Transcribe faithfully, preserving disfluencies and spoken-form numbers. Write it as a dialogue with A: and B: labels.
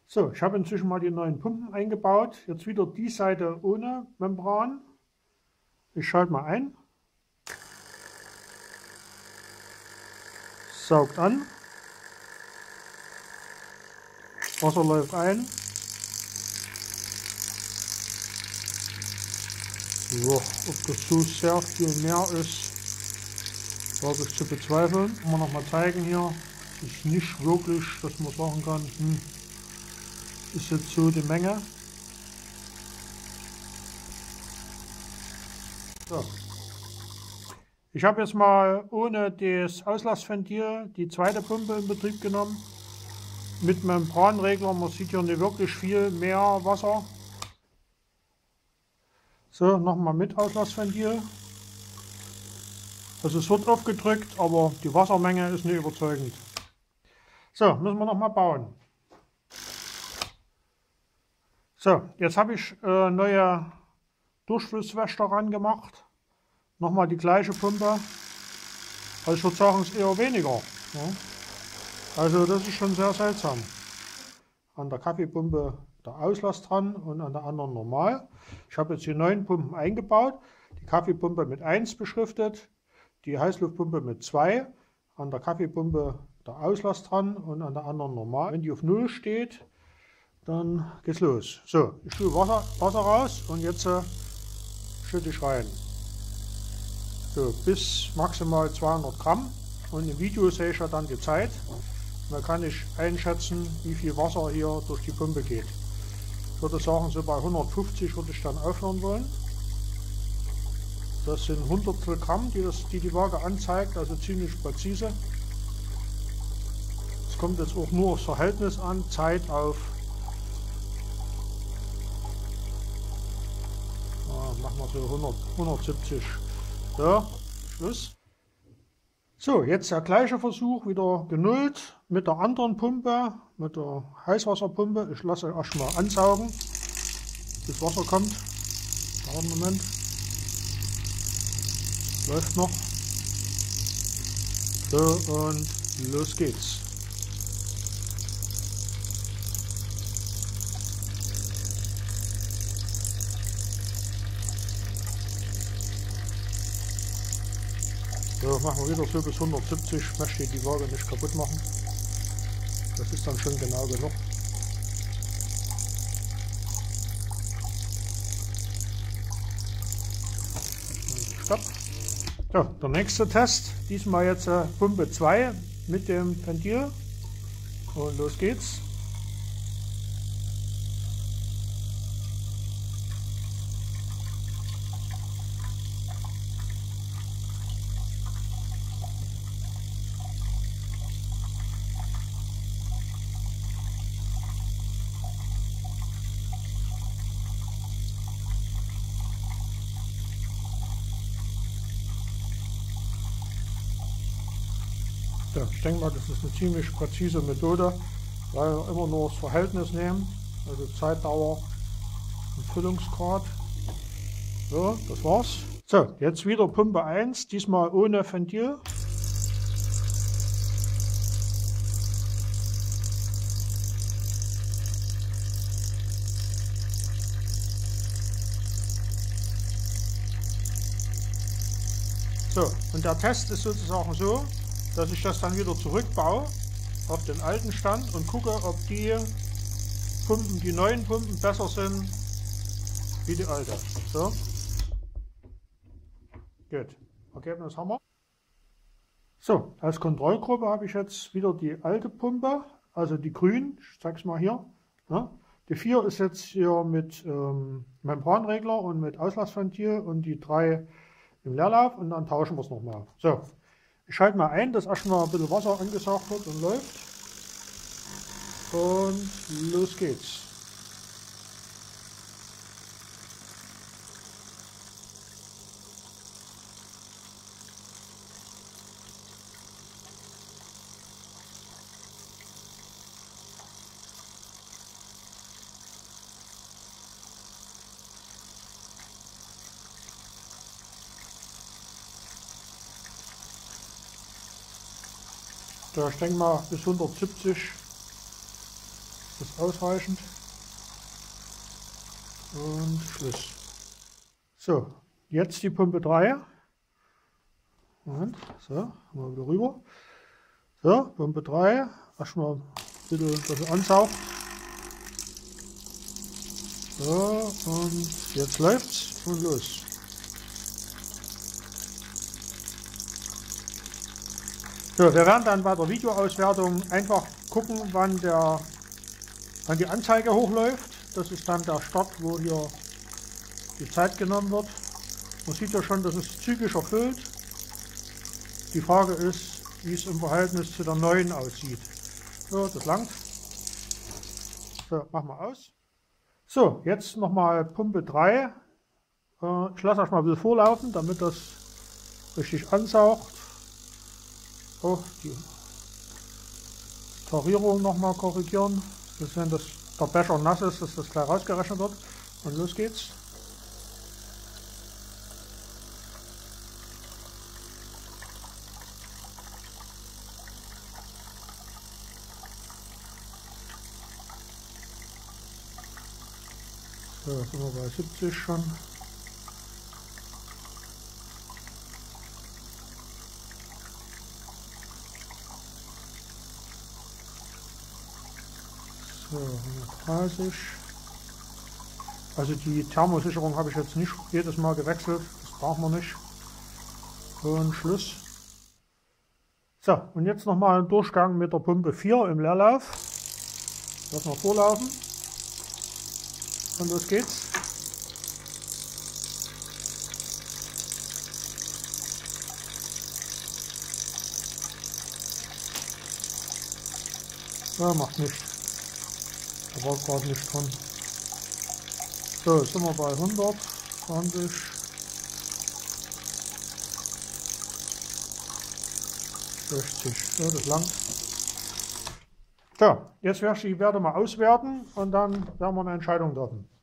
A: So, ich habe inzwischen mal die neuen Pumpen eingebaut. Jetzt wieder die Seite ohne Membran. Ich schalte mal ein. Saugt an. Wasser läuft ein. So, ob das so sehr viel mehr ist, wage ich zu bezweifeln. Kann man noch mal zeigen hier. Ist nicht wirklich, dass man sagen kann, hm, ist jetzt so die Menge. So. Ich habe jetzt mal ohne das Auslassventil die zweite Pumpe in Betrieb genommen. Mit Membranregler, man sieht hier nicht wirklich viel mehr Wasser. So, nochmal mit Auslassventil. Also es wird aufgedrückt, aber die Wassermenge ist nicht überzeugend. So, müssen wir nochmal bauen. So, jetzt habe ich äh, neue Durchflusswächter ran gemacht. Nochmal die gleiche Pumpe. Also ich würde sagen, es ist eher weniger. Ja. Also das ist schon sehr seltsam. An der Kaffeepumpe der Auslass dran und an der anderen normal. Ich habe jetzt hier neun Pumpen eingebaut. Die Kaffeepumpe mit eins beschriftet, die Heißluftpumpe mit zwei, an der Kaffeepumpe der Auslass dran und an der anderen normal. Wenn die auf null steht, dann geht's los. So, ich tue Wasser, Wasser raus und jetzt äh, schütte ich rein. So, bis maximal zweihundert Gramm. Und im Video sehe ich ja dann die Zeit. Da kann ich einschätzen, wie viel Wasser hier durch die Pumpe geht. Ich würde sagen, so bei hundertfünfzig würde ich dann aufhören wollen. Das sind Hundertstel Gramm, die, das, die die Waage anzeigt, also ziemlich präzise. Es kommt jetzt auch nur aufs Verhältnis an, Zeit auf, ah, machen wir so hundert, hundertsiebzig. So, Schluss. So, jetzt der gleiche Versuch, wieder genullt mit der anderen Pumpe, mit der Heißwasserpumpe. Ich lasse erstmal ansaugen, bis Wasser kommt. Dauert einen Moment. Läuft noch. So, und los geht's. So, machen wir wieder so bis hundertsiebzig. Ich möchte die Waage nicht kaputt machen. Das ist dann schon genau genug. Und stopp. So, der nächste Test. Diesmal jetzt äh, Pumpe zwei mit dem Ventil. Und los geht's. Ja, ich denke mal, das ist eine ziemlich präzise Methode, weil wir immer nur das Verhältnis nehmen, also Zeitdauer und Füllungsgrad. So, das war's. So, jetzt wieder Pumpe eins, diesmal ohne Ventil. So, und der Test ist sozusagen so, dass ich das dann wieder zurückbaue auf den alten Stand und gucke, ob die Pumpen, die neuen Pumpen besser sind wie die alte. So. Gut. Ergebnis haben wir. So, als Kontrollgruppe habe ich jetzt wieder die alte Pumpe, also die grün, ich zeige es mal hier. Ja. Die vier ist jetzt hier mit ähm, Membranregler und mit Auslassventil und die drei im Leerlauf und dann tauschen wir es nochmal. So. Ich schalte mal ein, dass erstmal ein bisschen Wasser angesaugt wird und läuft. Und los geht's. Ja, ich denke mal bis hundertsiebzig Das ist ausreichend. Und Schluss. So, jetzt die Pumpe drei. Moment, so, mal wieder rüber. So, Pumpe drei. Erstmal ein bisschen, dass sie ansaugt. So, und jetzt läuft's und los. So, wir werden dann bei der Videoauswertung einfach gucken, wann, der, wann die Anzeige hochläuft. Das ist dann der Start, wo hier die Zeit genommen wird. Man sieht ja schon, dass es zügig erfüllt. Die Frage ist, wie es im Verhältnis zu der neuen aussieht. So, das langt. So, machen wir aus. So, jetzt nochmal Pumpe drei. Ich lasse euch mal ein bisschen vorlaufen, damit das richtig ansaugt. Oh, die Tarierung nochmal korrigieren. Das, wenn das, der Becher nass ist, dass das gleich rausgerechnet wird. Und los geht's. So, sind wir bei siebzig schon. So, hundertdreißig. Also die Thermosicherung habe ich jetzt nicht jedes Mal gewechselt, das brauchen wir nicht. Und Schluss. So, und jetzt nochmal ein Durchgang mit der Pumpe vier im Leerlauf. Lassen wir vorlaufen. Und los geht's. Ja, macht nichts. Da war gerade nicht dran. So, jetzt sind wir bei hundert zwanzig. sechzig. Ja, das langt. So, jetzt werde ich die Werte mal auswerten und dann werden wir eine Entscheidung treffen.